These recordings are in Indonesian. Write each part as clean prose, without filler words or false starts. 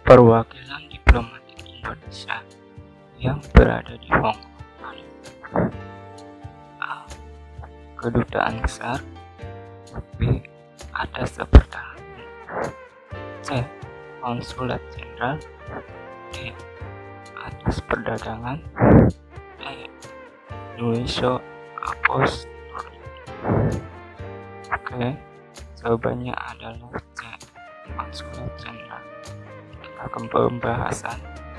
Perwakilan diplomatik Indonesia yang berada di Hong Kong adalah A. Kedutaan Besar, B. Atas Pertahanan, C. Konsulat Jenderal, D. Atas Perdagangan, E. Indonesia Apostolic. Oke, jawabannya adalah C. Konsulat Jenderal. Kita ke pembahasan.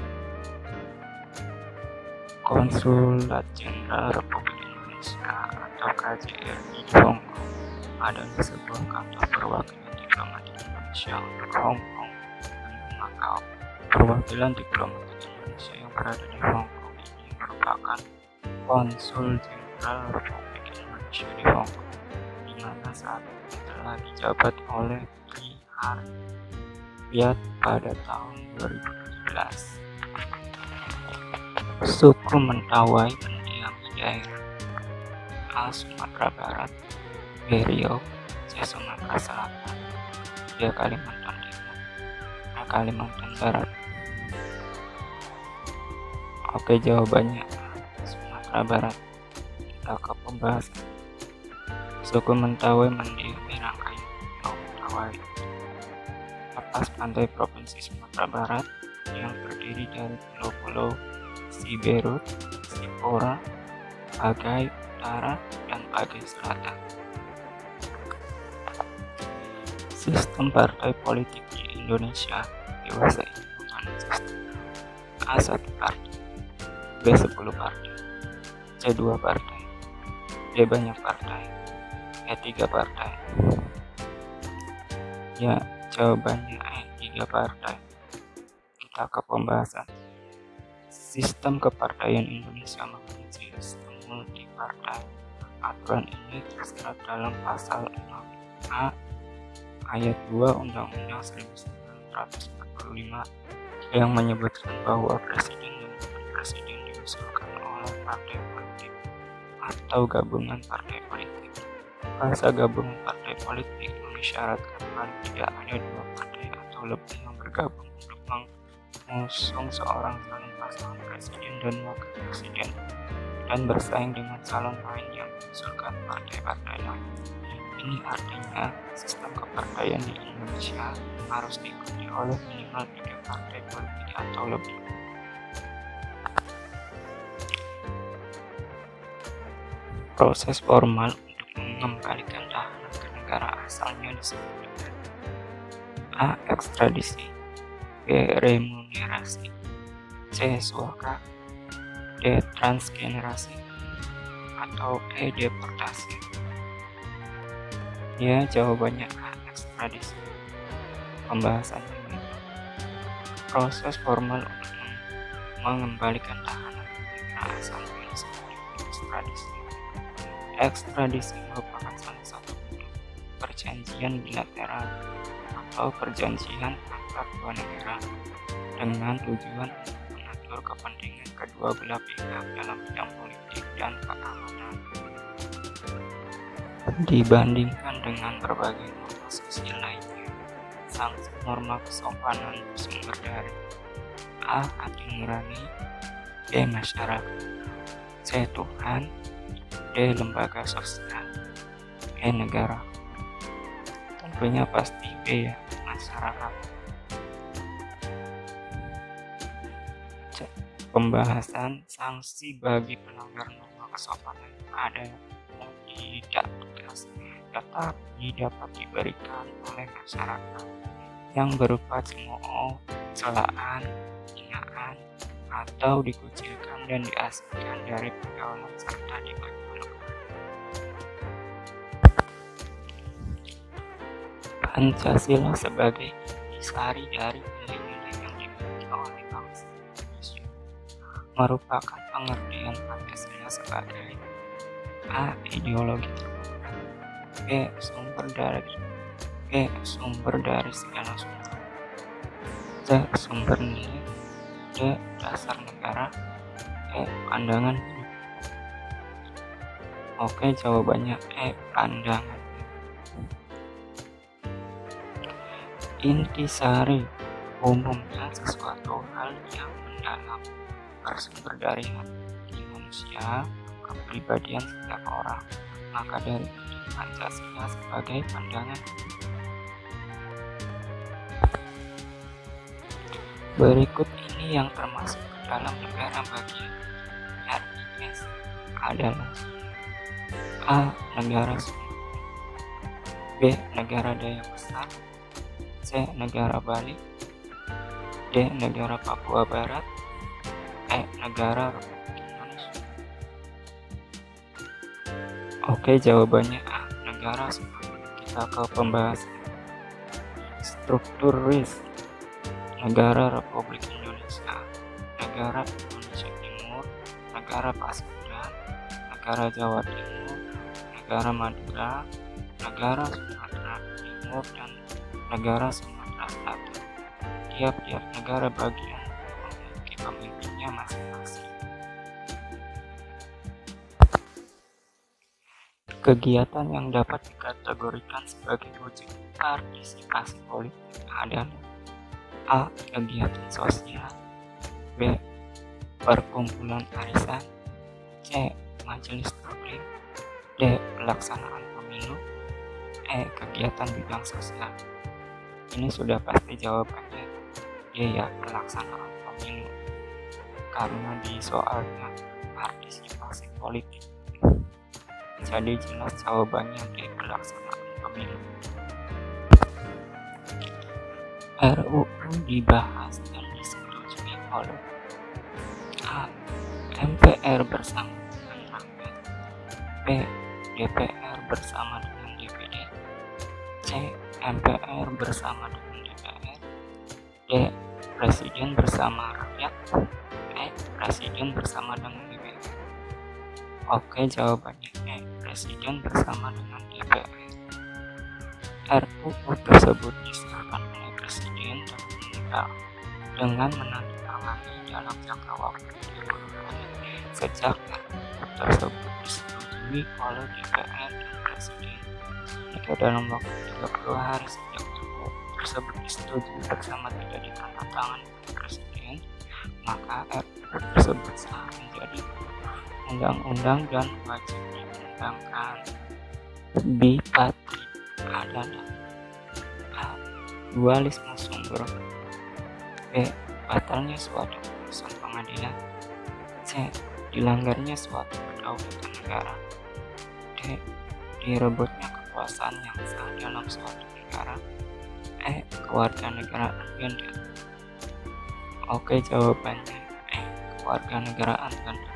Konsulat Jenderal Republik Indonesia atau KJRI di Hong Kong adalah sebuah kantor perwakilan diplomatik Indonesia untuk Hong Kong dan Macau. Perwakilan diplomatik Indonesia yang berada di Hong Kong ini merupakan Konsul Jenderal Republik Indonesia di Hong Kong, di mana saat ini telah dijabat oleh Tri Hartwiyat pada tahun 2017. Suku Mentawai mendiami daerah A. Sumatera Barat, B. Riau, C. Sumatera Selatan, D. Kalimantan Timur, E. Kalimantan Barat. Oke, jawabannya Sumatera Barat. Kita ke pembahasan. Suku Mentawai mendiami rangkaian pulau Mentawai atas pantai provinsi Sumatera Barat yang terdiri dari pulau-pulau Siberut, Sipora, Pagai Utara, dan Pagai Selatan. Sistem partai politik di Indonesia dewasa ini menganut sistem A1 partai, B10 partai, C2 partai, D banyak partai, E3 partai. Ya, jawabannya E3 partai. Kita ke pembahasan. Sistem kepartaian Indonesia mengenai sistem multipartai. Aturan ini tersirat dalam pasal 6A ayat 2 Undang-Undang 1945 yang menyebutkan bahwa presiden dan wakil presiden diusulkan oleh partai politik atau gabungan partai politik. Frasa gabungan partai politik mengisyaratkan paling tidak ada dua partai atau lebih yang bergabung untuk mengusung seorang calon pasangan presiden dan wakil presiden dan bersaing dengan calon lain yang diusulkan partai-partai lain. Ini artinya sistem kepartaian di Indonesia harus diikuti oleh minimal 3 partai politik atau lebih. Proses formal untuk mengembalikan tahanan ke negara asalnya disebut dengan A. Ekstradisi, B. Remunerasi, C. Suaka, D. Transgenerasi, atau E. Deportasi. Ya, jawabannya A. Ekstradisi. Pembahasannya ini proses formal untuk mengembalikan tahanan ke negara asalnya disebut dengan ekstradisi. Ekstradisi merupakan salah satu bentuk perjanjian bilateral atau perjanjian antar dua negara dengan tujuan untuk mengatur kepentingan kedua belah pihak dalam bidang politik dan keamanan. Dibandingkan dengan berbagai norma sosial lainnya, sanksi norma kesopanan bersumber dari A. Hati nurani, B. Masyarakat, C. Tuhan, D. Lembaga sosial, E. Negara. Tentunya pasti B ya, masyarakat. Pembahasan sanksi bagi pelanggar norma kesopanan ada tidak tegas, tetapi dapat diberikan oleh masyarakat yang berupa cemooh, celaan, hinaan, atau dikucilkan dan diasingkan dari pergaulan serta dipermalukan. Pancasila sebagai intisari dari nilai-nilai yang dimiliki oleh bangsa Indonesia merupakan pengertian Pancasila sebagai A. Ideologi terbuka, B. Sumber dari segala sumber, C. Sumber nilai, D. Dasar negara, E. Pandangan hidup. Oke, jawabannya E. Pandangan. Intisari umumnya sesuatu hal yang mendalam, bersumber dari hati manusia, kepribadian setiap orang. Maka dari itu Pancasila sebagai pandangan. Berikut ini yang termasuk ke dalam negara bagian RIS adalah: A. Negara Sumba, B. Negara Dayak Besar, C. Negara Bali, D. Negara Papua Barat, E. Negara Republik Indonesia. Oke, jawabannya A. Negara Sumba. Kita ke pembahasan. Struktur RIS: Negara Republik Indonesia, Negara Indonesia Timur, Negara Pasundan, Negara Jawa Timur, Negara Madura, Negara Sumatera Timur, dan Negara Sumatera Selatan. Tiap-tiap negara bagian memiliki pemimpinnya masing-masing. Kegiatan yang dapat dikategorikan sebagai wujud partisipasi politik adalah: A. Kegiatan sosial, B. Perkumpulan arisan, C. Majelis taklim, D. Pelaksanaan pemilu, E. Kegiatan bidang sosial. Ini sudah pasti jawabannya D ya, pelaksanaan pemilu, karena di soalnya partisipasi politik. Jadi jelas jawabannya D, pelaksanaan pemilu. RUU dibahas dan disetujui oleh A. MPR bersama dengan rakyat, B. DPR bersama dengan DPD, C. MPR bersama dengan DPR, D. Presiden bersama rakyat, E. Presiden bersama dengan DPR. Oke, jawabannya E. Presiden bersama dengan DPR. RUU tersebut disahkan oleh Presiden dengan menandatangani dalam jangka waktu 30 hari sejak RUU tersebut disetujui oleh DPR dan Presiden. Jika dalam waktu 30 hari sejak RUU tersebut disetujui bersama tidak ditandatangani oleh Presiden, maka RUU tersebut sah menjadi undang-undang dan wajib diundangkan. Bipatri adalah: A. Dualisme sumber, B. Batalnya suatu putusan pengadilan, C. Dilanggarnya suatu kedaulatan negara, D. Direbutnya kekuasaan yang sah dalam suatu negara, E. Kewarganegaraan ganda. Oke, jawabannya E. Kewarganegaraan ganda.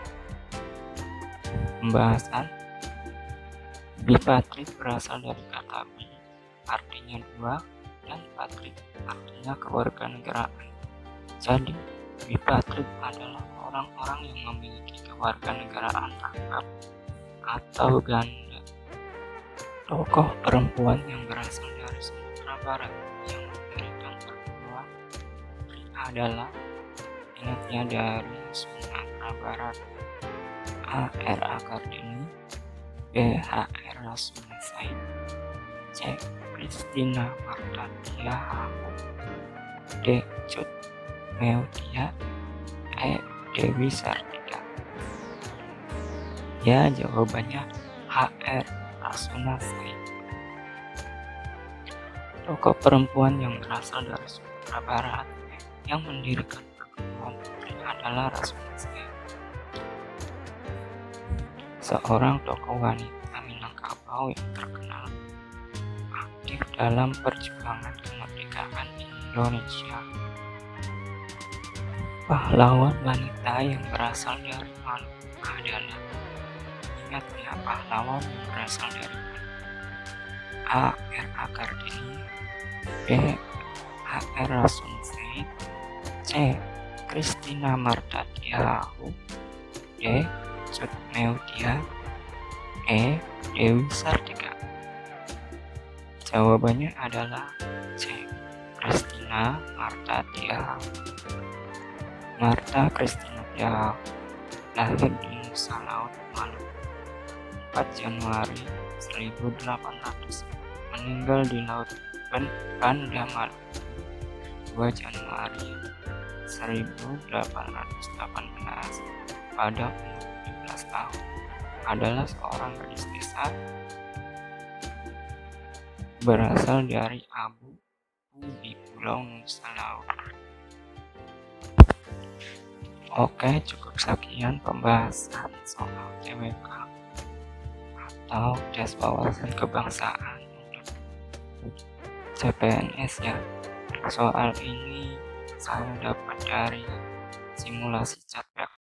Pembahasan. Bipatrik berasal dari kata bi, artinya dua, dan patrik artinya kewarganegaraan. Jadi, bipatrik adalah orang-orang yang memiliki kewarganegaraan lengkap atau ganda. Tokoh perempuan yang berasal dari Sumatera Barat yang memberikan perempuan adalah, ingat ya, dari Sumatera Barat: A. R.A. Kartini, B. H.R. Rasuna Said, C. Christina Martadia Haku, D. Cut Meutia, E. Dewi Sartika. Ya, jawabannya H.R. Rasuna Said. Tokoh perempuan yang berasal dari Sumatera Barat yang mendirikan perguruan tinggi adalah Rasuna Said, seorang tokoh wanita Minangkabau yang terkenal aktif dalam perjuangan kemerdekaan Indonesia. Pahlawan wanita yang berasal dari Maluku adalah, ingat ya, pahlawan yang berasal dari Maluku: A. R.A. Kartini, B. H.R. Rasuna Said, C. Christina Martadia Haku, D. Cut Meutia, E. Dewi Sartika. Jawabannya adalah C. Christina Martadia Haku. Marta Christina Haku lahir di Nusa Laut, Maluku, 4 Januari 1800, meninggal di Laut Banda, Maluku, 2 Januari 1818 pada umur 17 tahun adalah seorang gadis desa berasal dari Abu di Pulau Nusa Laut. Oke, cukup sekian pembahasan soal TWK atau tes wawasan kebangsaan untuk CPNS ya. Soal ini saya dapat dari simulasi chatbot